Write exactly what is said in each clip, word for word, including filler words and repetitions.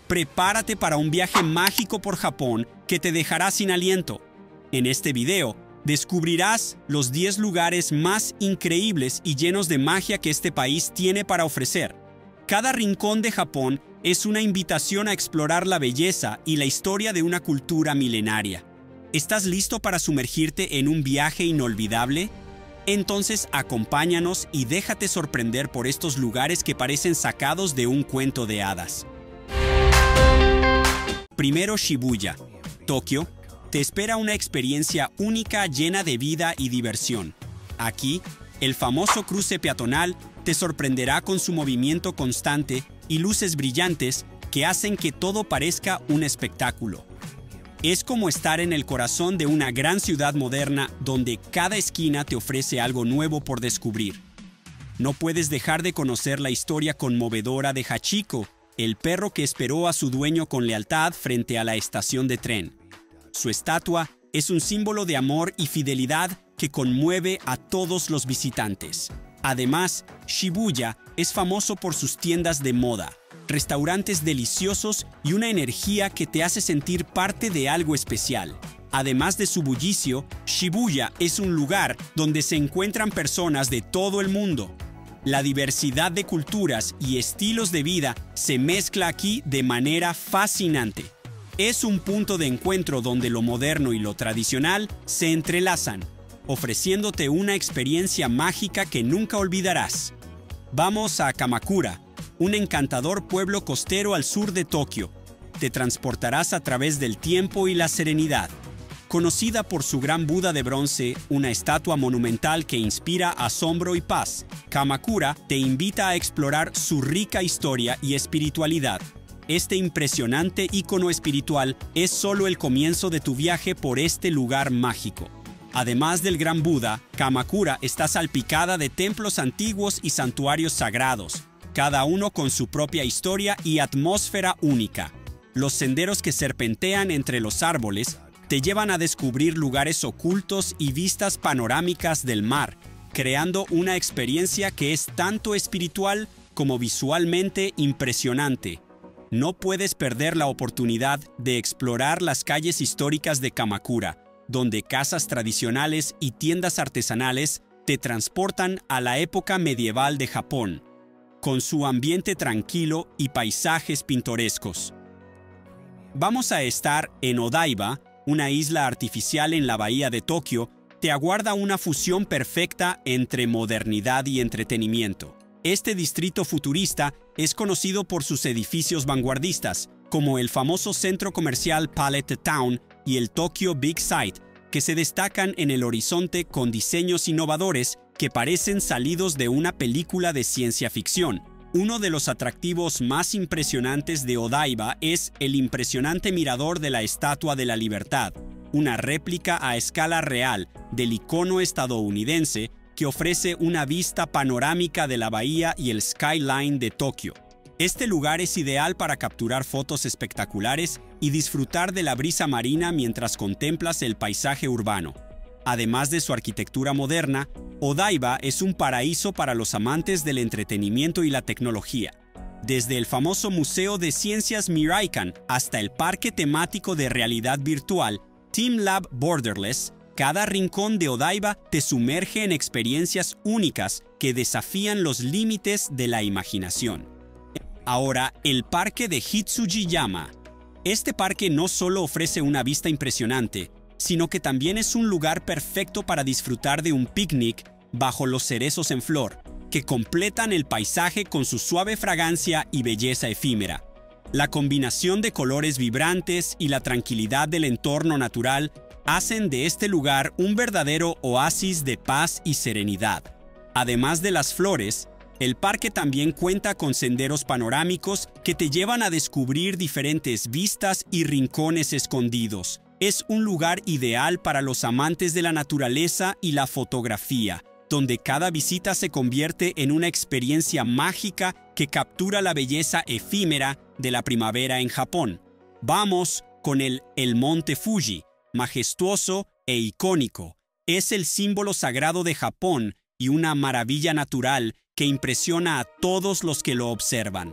Prepárate para un viaje mágico por Japón que te dejará sin aliento. En este video, descubrirás los diez lugares más increíbles y llenos de magia que este país tiene para ofrecer. Cada rincón de Japón es una invitación a explorar la belleza y la historia de una cultura milenaria. ¿Estás listo para sumergirte en un viaje inolvidable? Entonces acompáñanos y déjate sorprender por estos lugares que parecen sacados de un cuento de hadas. Primero, Shibuya, Tokio, te espera una experiencia única llena de vida y diversión. Aquí, el famoso cruce peatonal te sorprenderá con su movimiento constante y luces brillantes que hacen que todo parezca un espectáculo. Es como estar en el corazón de una gran ciudad moderna donde cada esquina te ofrece algo nuevo por descubrir. No puedes dejar de conocer la historia conmovedora de Hachiko, el perro que esperó a su dueño con lealtad frente a la estación de tren. Su estatua es un símbolo de amor y fidelidad que conmueve a todos los visitantes. Además, Shibuya es famoso por sus tiendas de moda, restaurantes deliciosos y una energía que te hace sentir parte de algo especial. Además de su bullicio, Shibuya es un lugar donde se encuentran personas de todo el mundo. La diversidad de culturas y estilos de vida se mezcla aquí de manera fascinante. Es un punto de encuentro donde lo moderno y lo tradicional se entrelazan, ofreciéndote una experiencia mágica que nunca olvidarás. Vamos a Kamakura, un encantador pueblo costero al sur de Tokio. Te transportarás a través del tiempo y la serenidad. Conocida por su gran Buda de bronce, una estatua monumental que inspira asombro y paz, Kamakura te invita a explorar su rica historia y espiritualidad. Este impresionante ícono espiritual es solo el comienzo de tu viaje por este lugar mágico. Además del gran Buda, Kamakura está salpicada de templos antiguos y santuarios sagrados, cada uno con su propia historia y atmósfera única. Los senderos que serpentean entre los árboles te llevan a descubrir lugares ocultos y vistas panorámicas del mar, creando una experiencia que es tanto espiritual como visualmente impresionante. No puedes perder la oportunidad de explorar las calles históricas de Kamakura, donde casas tradicionales y tiendas artesanales te transportan a la época medieval de Japón, con su ambiente tranquilo y paisajes pintorescos. Vamos a estar en Odaiba, una isla artificial en la bahía de Tokio. Te aguarda una fusión perfecta entre modernidad y entretenimiento. Este distrito futurista es conocido por sus edificios vanguardistas, como el famoso centro comercial Palette Town y el Tokyo Big Sight, que se destacan en el horizonte con diseños innovadores que parecen salidos de una película de ciencia ficción. Uno de los atractivos más impresionantes de Odaiba es el impresionante mirador de la Estatua de la Libertad, una réplica a escala real del icono estadounidense que ofrece una vista panorámica de la bahía y el skyline de Tokio. Este lugar es ideal para capturar fotos espectaculares y disfrutar de la brisa marina mientras contemplas el paisaje urbano. Además de su arquitectura moderna, Odaiba es un paraíso para los amantes del entretenimiento y la tecnología. Desde el famoso Museo de Ciencias Miraikan hasta el parque temático de realidad virtual TeamLab Borderless, cada rincón de Odaiba te sumerge en experiencias únicas que desafían los límites de la imaginación. Ahora, el parque de Hitsujiyama. Este parque no solo ofrece una vista impresionante, sino que también es un lugar perfecto para disfrutar de un picnic bajo los cerezos en flor, que completan el paisaje con su suave fragancia y belleza efímera. La combinación de colores vibrantes y la tranquilidad del entorno natural hacen de este lugar un verdadero oasis de paz y serenidad. Además de las flores, el parque también cuenta con senderos panorámicos que te llevan a descubrir diferentes vistas y rincones escondidos. Es un lugar ideal para los amantes de la naturaleza y la fotografía, donde cada visita se convierte en una experiencia mágica que captura la belleza efímera de la primavera en Japón. Vamos con el, el Monte Fuji, majestuoso e icónico. Es el símbolo sagrado de Japón y una maravilla natural que impresiona a todos los que lo observan.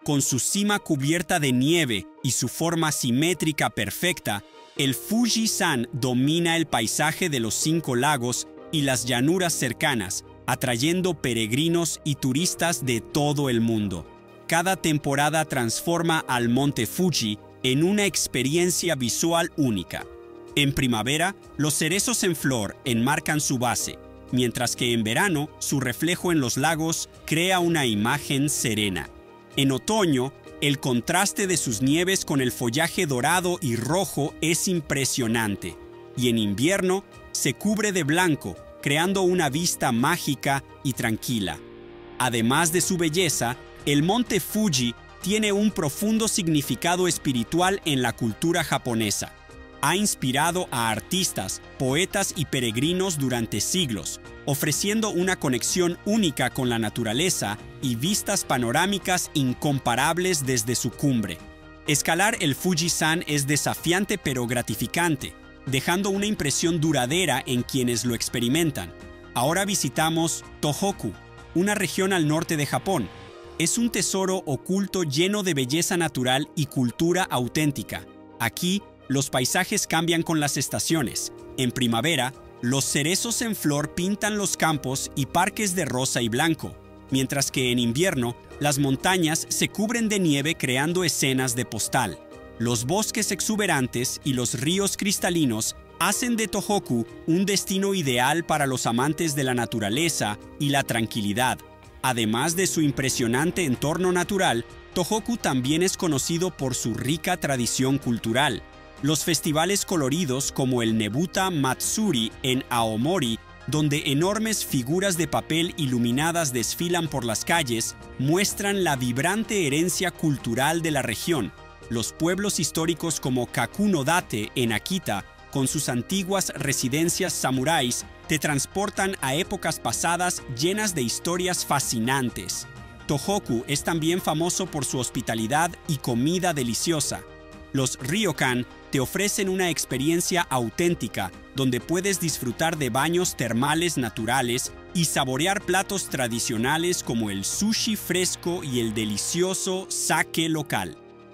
Con su cima cubierta de nieve y su forma simétrica perfecta, el Fuji-san domina el paisaje de los cinco lagos y las llanuras cercanas, atrayendo peregrinos y turistas de todo el mundo. Cada temporada transforma al monte Fuji en una experiencia visual única. En primavera, los cerezos en flor enmarcan su base, mientras que en verano, su reflejo en los lagos crea una imagen serena. En otoño, el contraste de sus nieves con el follaje dorado y rojo es impresionante, y en invierno se cubre de blanco, creando una vista mágica y tranquila. Además de su belleza, el monte Fuji tiene un profundo significado espiritual en la cultura japonesa. Ha inspirado a artistas, poetas y peregrinos durante siglos, ofreciendo una conexión única con la naturaleza y vistas panorámicas incomparables desde su cumbre. Escalar el Fuji-san es desafiante pero gratificante, dejando una impresión duradera en quienes lo experimentan. Ahora visitamos Tohoku, una región al norte de Japón. Es un tesoro oculto lleno de belleza natural y cultura auténtica. Aquí, los paisajes cambian con las estaciones. En primavera, los cerezos en flor pintan los campos y parques de rosa y blanco, mientras que en invierno, las montañas se cubren de nieve creando escenas de postal. Los bosques exuberantes y los ríos cristalinos hacen de Tohoku un destino ideal para los amantes de la naturaleza y la tranquilidad. Además de su impresionante entorno natural, Tohoku también es conocido por su rica tradición cultural. Los festivales coloridos como el Nebuta Matsuri en Aomori, donde enormes figuras de papel iluminadas desfilan por las calles, muestran la vibrante herencia cultural de la región. Los pueblos históricos como Kakunodate en Akita, con sus antiguas residencias samuráis, te transportan a épocas pasadas llenas de historias fascinantes. Tohoku es también famoso por su hospitalidad y comida deliciosa. Los ryokan te ofrecen una experiencia auténtica donde puedes disfrutar de baños termales naturales y saborear platos tradicionales como el sushi fresco y el delicioso sake local.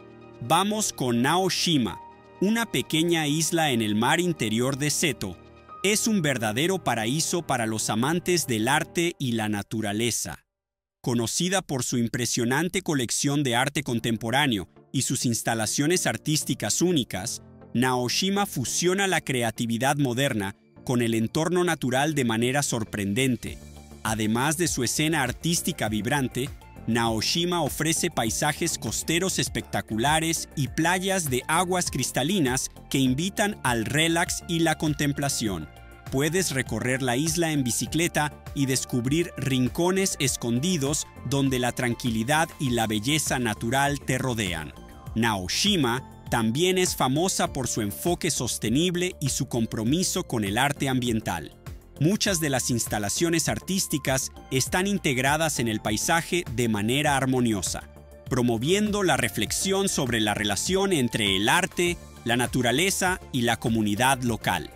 Vamos con Naoshima, una pequeña isla en el mar interior de Seto. Es un verdadero paraíso para los amantes del arte y la naturaleza. Conocida por su impresionante colección de arte contemporáneo y sus instalaciones artísticas únicas, Naoshima fusiona la creatividad moderna con el entorno natural de manera sorprendente. Además de su escena artística vibrante, Naoshima ofrece paisajes costeros espectaculares y playas de aguas cristalinas que invitan al relax y la contemplación. Puedes recorrer la isla en bicicleta y descubrir rincones escondidos donde la tranquilidad y la belleza natural te rodean. Naoshima también es famosa por su enfoque sostenible y su compromiso con el arte ambiental. Muchas de las instalaciones artísticas están integradas en el paisaje de manera armoniosa, promoviendo la reflexión sobre la relación entre el arte, la naturaleza y la comunidad local.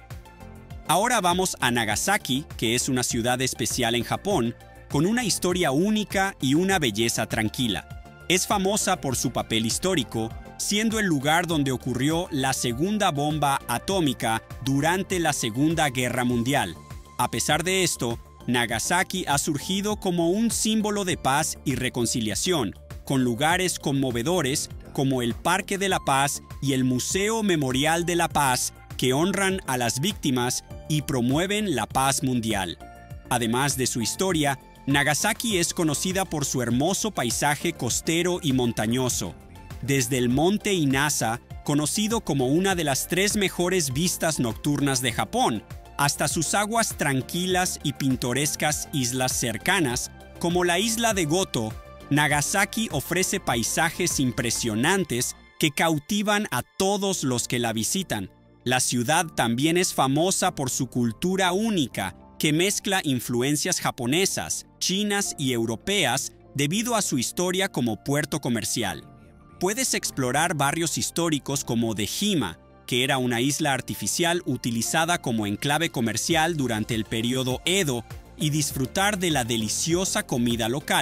Ahora vamos a Nagasaki, que es una ciudad especial en Japón, con una historia única y una belleza tranquila. Es famosa por su papel histórico, siendo el lugar donde ocurrió la segunda bomba atómica durante la Segunda Guerra Mundial. A pesar de esto, Nagasaki ha surgido como un símbolo de paz y reconciliación, con lugares conmovedores como el Parque de la Paz y el Museo Memorial de la Paz, que honran a las víctimas y promueven la paz mundial. Además de su historia, Nagasaki es conocida por su hermoso paisaje costero y montañoso. Desde el monte Inasa, conocido como una de las tres mejores vistas nocturnas de Japón, hasta sus aguas tranquilas y pintorescas islas cercanas, como la isla de Goto, Nagasaki ofrece paisajes impresionantes que cautivan a todos los que la visitan. La ciudad también es famosa por su cultura única, que mezcla influencias japonesas, chinas y europeas debido a su historia como puerto comercial. Puedes explorar barrios históricos como Dejima, que era una isla artificial utilizada como enclave comercial durante el periodo Edo, y disfrutar de la deliciosa comida local,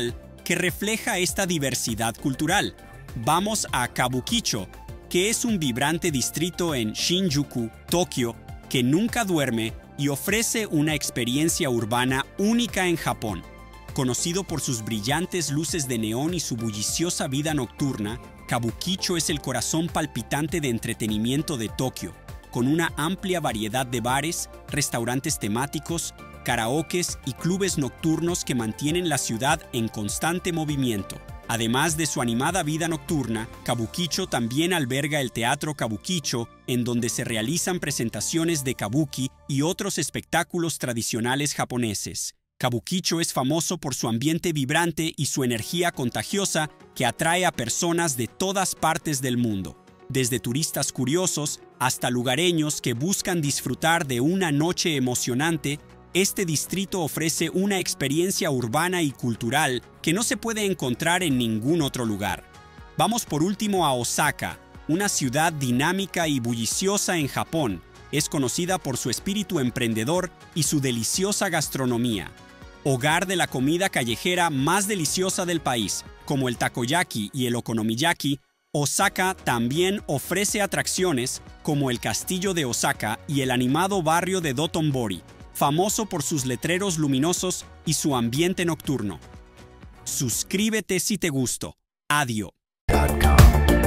que refleja esta diversidad cultural. Vamos a Kabukicho, que es un vibrante distrito en Shinjuku, Tokio, que nunca duerme y ofrece una experiencia urbana única en Japón. Conocido por sus brillantes luces de neón y su bulliciosa vida nocturna, Kabukicho es el corazón palpitante de entretenimiento de Tokio, con una amplia variedad de bares, restaurantes temáticos, karaokes y clubes nocturnos que mantienen la ciudad en constante movimiento. Además de su animada vida nocturna, Kabukicho también alberga el Teatro Kabukicho, en donde se realizan presentaciones de kabuki y otros espectáculos tradicionales japoneses. Kabukicho es famoso por su ambiente vibrante y su energía contagiosa que atrae a personas de todas partes del mundo, desde turistas curiosos hasta lugareños que buscan disfrutar de una noche emocionante. Este distrito ofrece una experiencia urbana y cultural que no se puede encontrar en ningún otro lugar. Vamos por último a Osaka, una ciudad dinámica y bulliciosa en Japón. Es conocida por su espíritu emprendedor y su deliciosa gastronomía. Hogar de la comida callejera más deliciosa del país, como el takoyaki y el okonomiyaki, Osaka también ofrece atracciones como el Castillo de Osaka y el animado barrio de Dotonbori, famoso por sus letreros luminosos y su ambiente nocturno. Suscríbete si te gustó. Adiós.